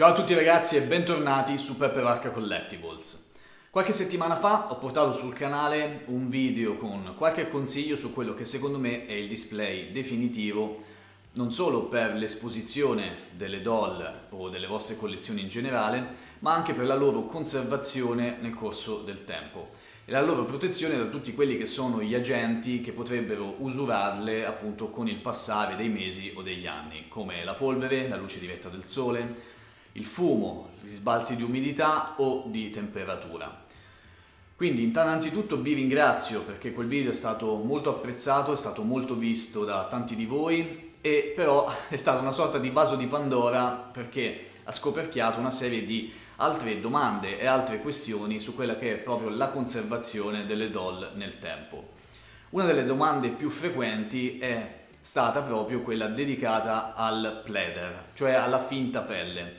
Ciao a tutti ragazzi e bentornati su Peppe Varca Collectibles. Qualche settimana fa ho portato sul canale un video con qualche consiglio su quello che secondo me è il display definitivo non solo per l'esposizione delle doll o delle vostre collezioni in generale, ma anche per la loro conservazione nel corso del tempo e la loro protezione da tutti quelli che sono gli agenti che potrebbero usurarle appunto con il passare dei mesi o degli anni, come la polvere, la luce diretta del sole, il fumo, gli sbalzi di umidità o di temperatura. Quindi innanzitutto vi ringrazio perché quel video è stato molto apprezzato, è stato molto visto da tanti di voi e però è stata una sorta di vaso di Pandora perché ha scoperchiato una serie di altre domande e altre questioni su quella che è proprio la conservazione delle doll nel tempo. Una delle domande più frequenti è stata proprio quella dedicata al pleather, cioè alla finta pelle,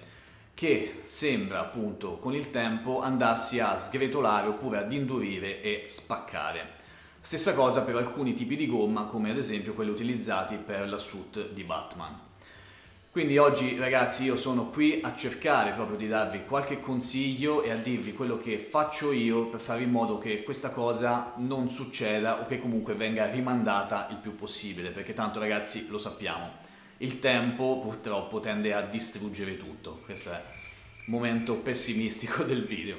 che sembra appunto con il tempo andarsi a sgretolare oppure ad indurire e spaccare. Stessa cosa per alcuni tipi di gomma, come ad esempio quelli utilizzati per la suit di Batman. Quindi oggi ragazzi io sono qui a cercare proprio di darvi qualche consiglio e a dirvi quello che faccio io per fare in modo che questa cosa non succeda o che comunque venga rimandata il più possibile, perché tanto ragazzi lo sappiamo, il tempo purtroppo tende a distruggere tutto. Questo è il momento pessimistico del video.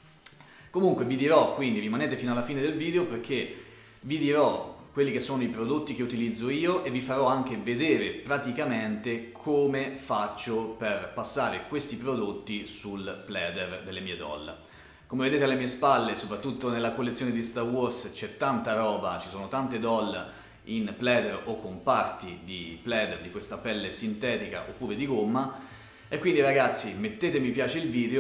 Comunque vi dirò, quindi rimanete fino alla fine del video perché vi dirò quelli che sono i prodotti che utilizzo io e vi farò anche vedere praticamente come faccio per passare questi prodotti sul pleather delle mie doll. Come vedete alle mie spalle, soprattutto nella collezione di Star Wars, c'è tanta roba, ci sono tante doll in pleather o con parti di pleather di questa pelle sintetica oppure di gomma e quindi ragazzi mettete mi piace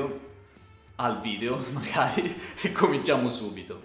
al video magari e cominciamo subito.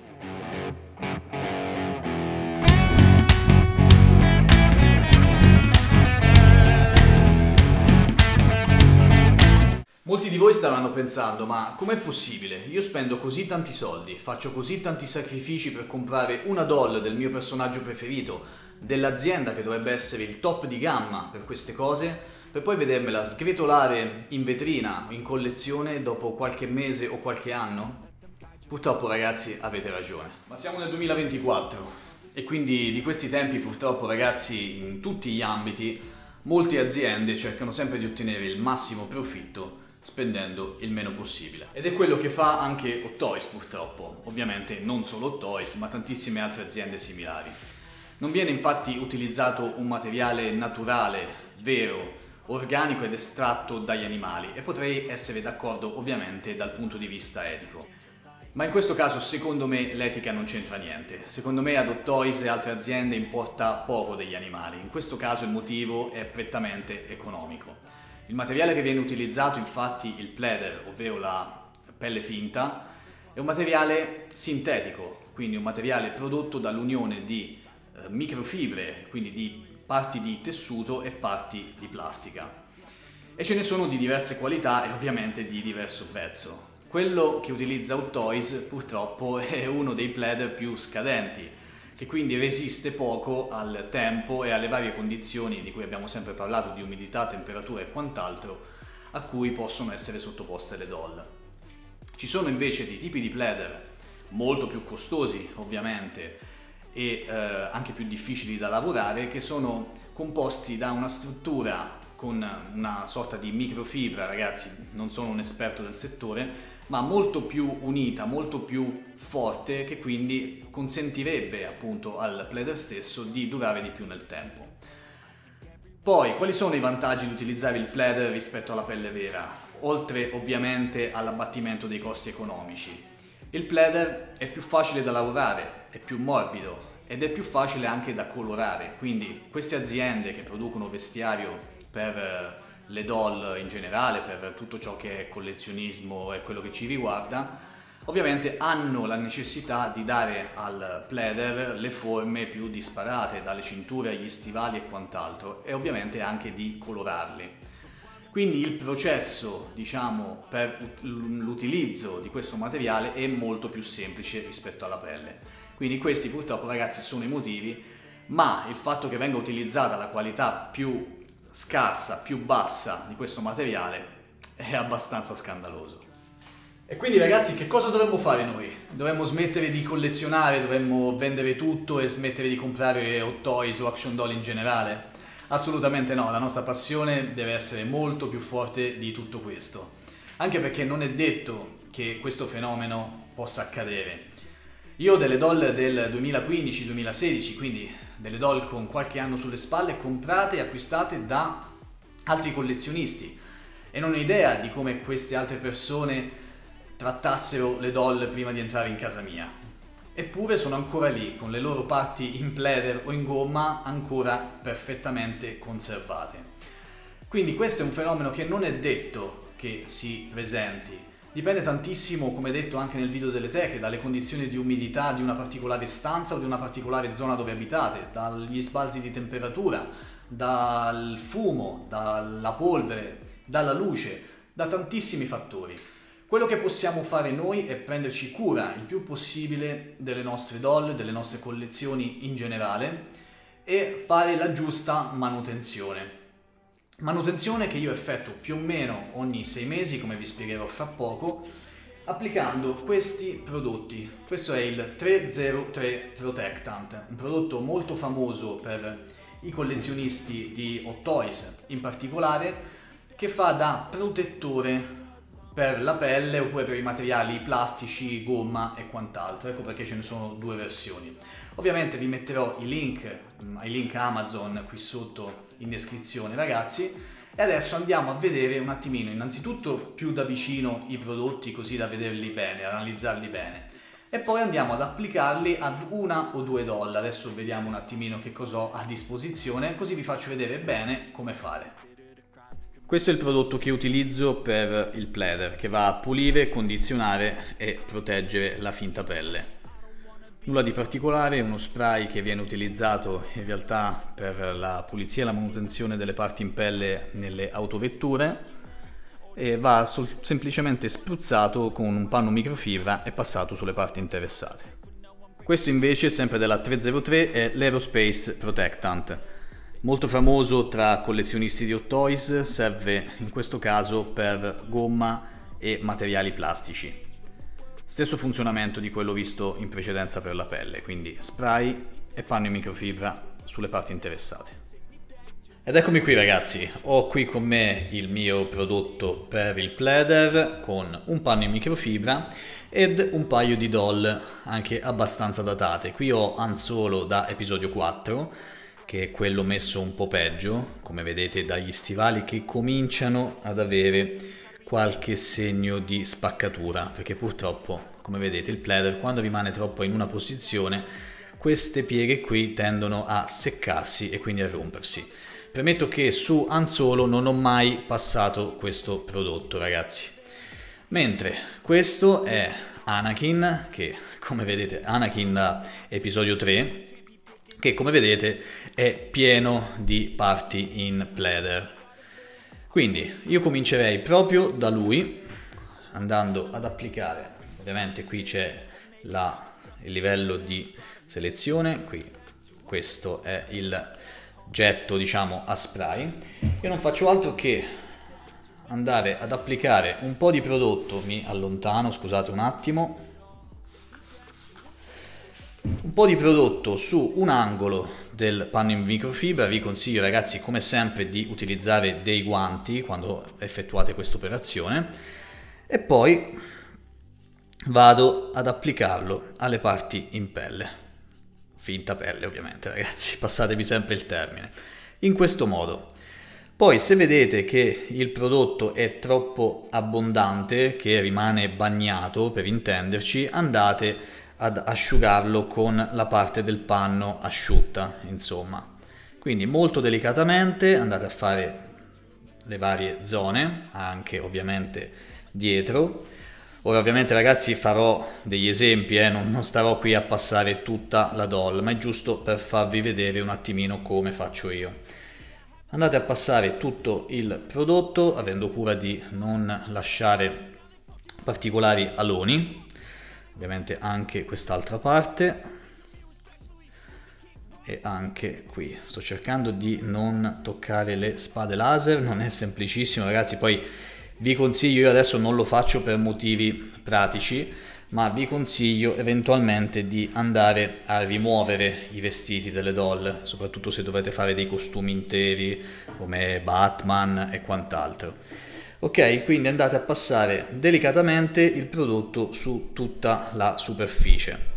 Molti di voi staranno pensando, ma com'è possibile? Io spendo così tanti soldi, faccio così tanti sacrifici per comprare una doll del mio personaggio preferito, dell'azienda che dovrebbe essere il top di gamma per queste cose, per poi vedermela sgretolare in vetrina o in collezione dopo qualche mese o qualche anno? Purtroppo ragazzi avete ragione. Ma siamo nel 2024 e quindi di questi tempi purtroppo ragazzi in tutti gli ambiti molte aziende cercano sempre di ottenere il massimo profitto spendendo il meno possibile. Ed è quello che fa anche Hot Toys purtroppo, ovviamente non solo Hot Toys ma tantissime altre aziende similari. Non viene infatti utilizzato un materiale naturale, vero, organico ed estratto dagli animali e potrei essere d'accordo ovviamente dal punto di vista etico. Ma in questo caso secondo me l'etica non c'entra niente. Secondo me ad Hot Toys e altre aziende importa poco degli animali. In questo caso il motivo è prettamente economico. Il materiale che viene utilizzato infatti, il pleather, ovvero la pelle finta, è un materiale sintetico, quindi un materiale prodotto dall'unione di microfibre, quindi di parti di tessuto e parti di plastica. E ce ne sono di diverse qualità e ovviamente di diverso prezzo. Quello che utilizza Hot Toys purtroppo è uno dei pleather più scadenti, che quindi resiste poco al tempo e alle varie condizioni di cui abbiamo sempre parlato, di umidità, temperatura e quant'altro, a cui possono essere sottoposte le doll. Ci sono invece dei tipi di pleather molto più costosi ovviamente e anche più difficili da lavorare, che sono composti da una struttura con una sorta di microfibra, ragazzi non sono un esperto del settore, ma molto più unita, molto più forte, che quindi consentirebbe appunto al pleather stesso di durare di più nel tempo. Poi, quali sono i vantaggi di utilizzare il pleather rispetto alla pelle vera? Oltre ovviamente all'abbattimento dei costi economici. Il pleather è più facile da lavorare, è più morbido ed è più facile anche da colorare, quindi queste aziende che producono vestiario per le doll in generale, per tutto ciò che è collezionismo e quello che ci riguarda, ovviamente hanno la necessità di dare al pleather le forme più disparate, dalle cinture agli stivali e quant'altro, e ovviamente anche di colorarli. Quindi il processo, diciamo, per l'utilizzo di questo materiale è molto più semplice rispetto alla pelle. Quindi questi purtroppo ragazzi sono i motivi, ma il fatto che venga utilizzata la qualità più scarsa, più bassa di questo materiale è abbastanza scandaloso. E quindi ragazzi, che cosa dovremmo fare noi? Dovremmo smettere di collezionare, dovremmo vendere tutto e smettere di comprare Hot Toys o Action Doll in generale? Assolutamente no, la nostra passione deve essere molto più forte di tutto questo. Anche perché non è detto che questo fenomeno possa accadere. Io ho delle doll del 2015-2016, quindi delle doll con qualche anno sulle spalle, comprate e acquistate da altri collezionisti. E non ho idea di come queste altre persone trattassero le doll prima di entrare in casa mia. Eppure sono ancora lì, con le loro parti in pleather o in gomma ancora perfettamente conservate. Quindi questo è un fenomeno che non è detto che si presenti. Dipende tantissimo, come detto anche nel video delle teche, dalle condizioni di umidità di una particolare stanza o di una particolare zona dove abitate, dagli sbalzi di temperatura, dal fumo, dalla polvere, dalla luce, da tantissimi fattori. Quello che possiamo fare noi è prenderci cura il più possibile delle nostre doll, delle nostre collezioni in generale e fare la giusta manutenzione. Manutenzione che io effettuo più o meno ogni 6 mesi, come vi spiegherò fra poco, applicando questi prodotti. Questo è il 303 Protectant, un prodotto molto famoso per i collezionisti di Hot Toys in particolare, che fa da protettore per la pelle oppure per i materiali plastici, gomma e quant'altro. Ecco perché ce ne sono due versioni. Ovviamente vi metterò i link Amazon qui sotto in descrizione ragazzi, e adesso andiamo a vedere un attimino innanzitutto più da vicino i prodotti, così da vederli bene, analizzarli bene, e poi andiamo ad applicarli ad una o due doll. Adesso vediamo un attimino che cosa ho a disposizione, così vi faccio vedere bene come fare. Questo è il prodotto che utilizzo per il pleather, che va a pulire, condizionare e proteggere la finta pelle. Nulla di particolare, è uno spray che viene utilizzato in realtà per la pulizia e la manutenzione delle parti in pelle nelle autovetture e va semplicemente spruzzato con un panno microfibra e passato sulle parti interessate. Questo invece, sempre della 303, è l'Aerospace Protectant. Molto famoso tra collezionisti di Hot Toys, serve in questo caso per gomma e materiali plastici. Stesso funzionamento di quello visto in precedenza per la pelle, quindi spray e panno in microfibra sulle parti interessate. Ed eccomi qui ragazzi, ho qui con me il mio prodotto per il pleather con un panno in microfibra ed un paio di doll anche abbastanza datate. Qui ho Anzolo da episodio 4, che è quello messo un po' peggio, come vedete dagli stivali che cominciano ad avere qualche segno di spaccatura, perché purtroppo, come vedete, il pleather quando rimane troppo in una posizione, queste pieghe qui tendono a seccarsi e quindi a rompersi. Premetto che su Anzolo non ho mai passato questo prodotto, ragazzi. Mentre questo è Anakin, che come vedete, Anakin da episodio 3, che come vedete è pieno di parti in pleather. Quindi io comincerei proprio da lui, andando ad applicare, ovviamente qui c'è il livello di selezione, qui questo è il getto diciamo a spray. Io non faccio altro che andare ad applicare un po' di prodotto, mi allontano, scusate un attimo, un po' di prodotto su un angolo del panno in microfibra. Vi consiglio ragazzi come sempre di utilizzare dei guanti quando effettuate questa operazione e poi vado ad applicarlo alle parti in pelle, finta pelle ovviamente ragazzi, passatevi sempre il termine, in questo modo. Poi se vedete che il prodotto è troppo abbondante, che rimane bagnato per intenderci, andate ad asciugarlo con la parte del panno asciutta, insomma. Quindi molto delicatamente andate a fare le varie zone, anche ovviamente dietro. Ora ovviamente ragazzi farò degli esempi, non starò qui a passare tutta la doll, ma è giusto per farvi vedere un attimino come faccio io. Andate a passare tutto il prodotto, avendo cura di non lasciare particolari aloni. Ovviamente anche quest'altra parte e anche qui. Sto cercando di non toccare le spade laser, non è semplicissimo ragazzi, poi vi consiglio, io adesso non lo faccio per motivi pratici, ma vi consiglio eventualmente di andare a rimuovere i vestiti delle doll, soprattutto se dovete fare dei costumi interi come Batman e quant'altro. Ok, quindi andate a passare delicatamente il prodotto su tutta la superficie.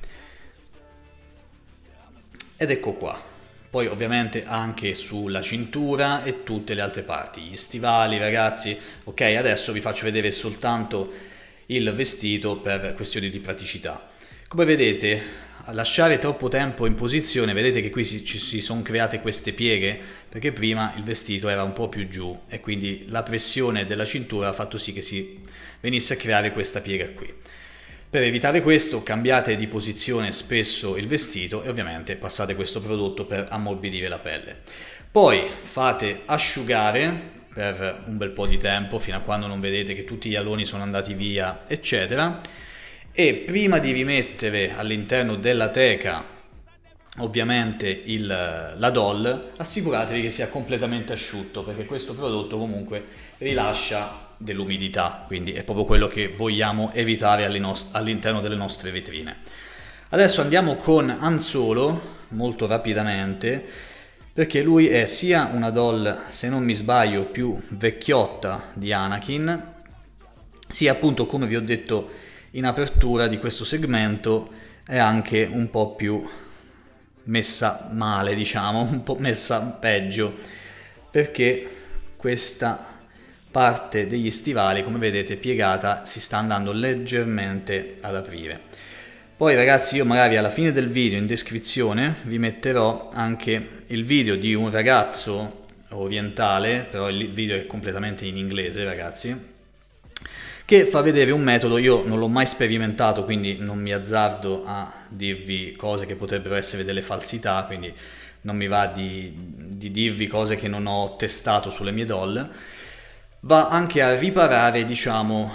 Ed ecco qua. Poi ovviamente anche sulla cintura e tutte le altre parti, gli stivali ragazzi. Ok, adesso vi faccio vedere soltanto il vestito per questioni di praticità. Come vedete, a lasciare troppo tempo in posizione, vedete che qui si sono create queste pieghe, perché prima il vestito era un po' più giù e quindi la pressione della cintura ha fatto sì che si venisse a creare questa piega qui. Per evitare questo cambiate di posizione spesso il vestito e ovviamente passate questo prodotto per ammorbidire la pelle. Poi fate asciugare per un bel po' di tempo fino a quando non vedete che tutti gli aloni sono andati via, eccetera. E prima di rimettere all'interno della teca ovviamente la doll, assicuratevi che sia completamente asciutto, perché questo prodotto comunque rilascia dell'umidità, quindi è proprio quello che vogliamo evitare all'interno delle nostre vetrine. Adesso andiamo con Anzolo molto rapidamente, perché lui è sia una doll, se non mi sbaglio, più vecchiotta di Anakin, sia appunto, come vi ho detto in apertura di questo segmento, è anche un po' più messa male, diciamo, un po' messa peggio, perché questa parte degli stivali, come vedete piegata, si sta andando leggermente ad aprire. Poi ragazzi, io magari alla fine del video in descrizione vi metterò anche il video di un ragazzo orientale, però il video è completamente in inglese ragazzi, che fa vedere un metodo. Io non l'ho mai sperimentato, quindi non mi azzardo a dirvi cose che potrebbero essere delle falsità, quindi non mi va di dirvi cose che non ho testato sulle mie doll. Va anche a riparare, diciamo,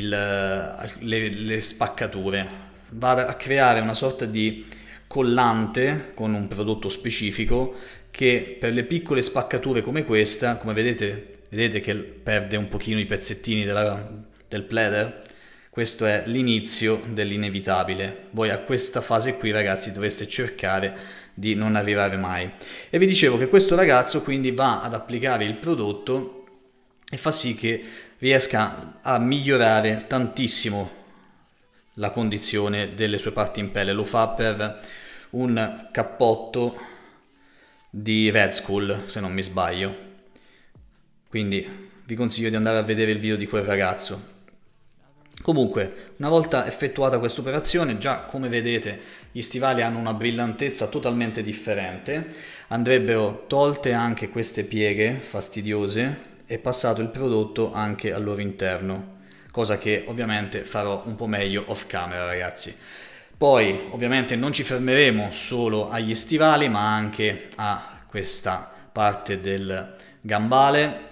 le spaccature, va a creare una sorta di collante con un prodotto specifico che per le piccole spaccature come questa, come vedete che perde un pochino i pezzettini del pleather. Questo è l'inizio dell'inevitabile. Voi a questa fase qui ragazzi dovreste cercare di non arrivare mai. E vi dicevo che questo ragazzo quindi va ad applicare il prodotto e fa sì che riesca a migliorare tantissimo la condizione delle sue parti in pelle. Lo fa per un cappotto di Red Skull, se non mi sbaglio. Quindi vi consiglio di andare a vedere il video di quel ragazzo. Comunque, una volta effettuata questa operazione, già come vedete gli stivali hanno una brillantezza totalmente differente. Andrebbero tolte anche queste pieghe fastidiose e passato il prodotto anche al loro interno, cosa che ovviamente farò un po' meglio off camera ragazzi. Poi ovviamente non ci fermeremo solo agli stivali, ma anche a questa parte del gambale,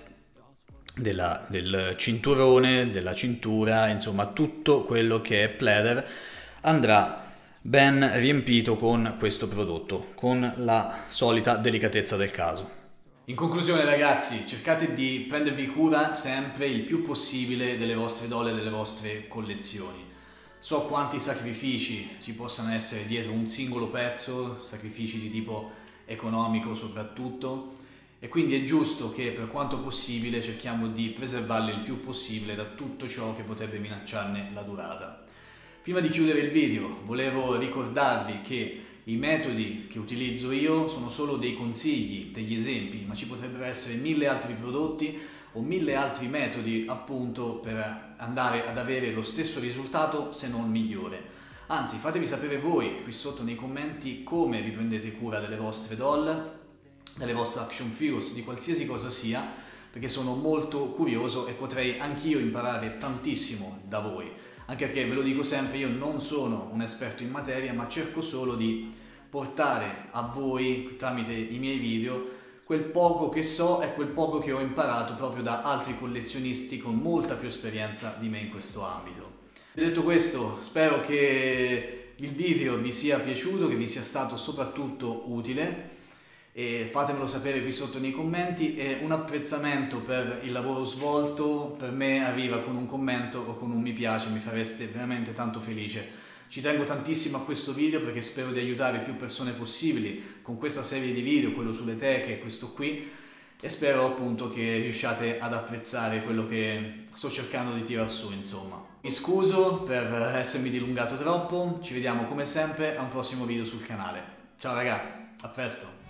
del cinturone, della cintura, insomma tutto quello che è pleather andrà ben riempito con questo prodotto, con la solita delicatezza del caso. In conclusione ragazzi, cercate di prendervi cura sempre il più possibile delle vostre doll e delle vostre collezioni. So quanti sacrifici ci possano essere dietro un singolo pezzo, sacrifici di tipo economico soprattutto, e quindi è giusto che per quanto possibile cerchiamo di preservarle il più possibile da tutto ciò che potrebbe minacciarne la durata. Prima di chiudere il video volevo ricordarvi che i metodi che utilizzo io sono solo dei consigli, degli esempi, ma ci potrebbero essere 1000 altri prodotti o 1000 altri metodi appunto per andare ad avere lo stesso risultato se non migliore. Anzi, fatemi sapere voi qui sotto nei commenti come vi prendete cura delle vostre doll, delle vostre action figures, di qualsiasi cosa sia, perché sono molto curioso e potrei anch'io imparare tantissimo da voi. Anche perché, ve lo dico sempre, io non sono un esperto in materia, ma cerco solo di portare a voi, tramite i miei video, quel poco che so e quel poco che ho imparato proprio da altri collezionisti con molta più esperienza di me in questo ambito. Detto questo, spero che il video vi sia piaciuto, che vi sia stato soprattutto utile. e fatemelo sapere qui sotto nei commenti, e un apprezzamento per il lavoro svolto per me arriva con un commento o con un mi piace, mi fareste veramente tanto felice. Ci tengo tantissimo a questo video perché spero di aiutare più persone possibili con questa serie di video, quello sulle teche e questo qui, e spero appunto che riusciate ad apprezzare quello che sto cercando di tirar su, insomma. Mi scuso per essermi dilungato troppo, ci vediamo come sempre a un prossimo video sul canale. Ciao raga, a presto!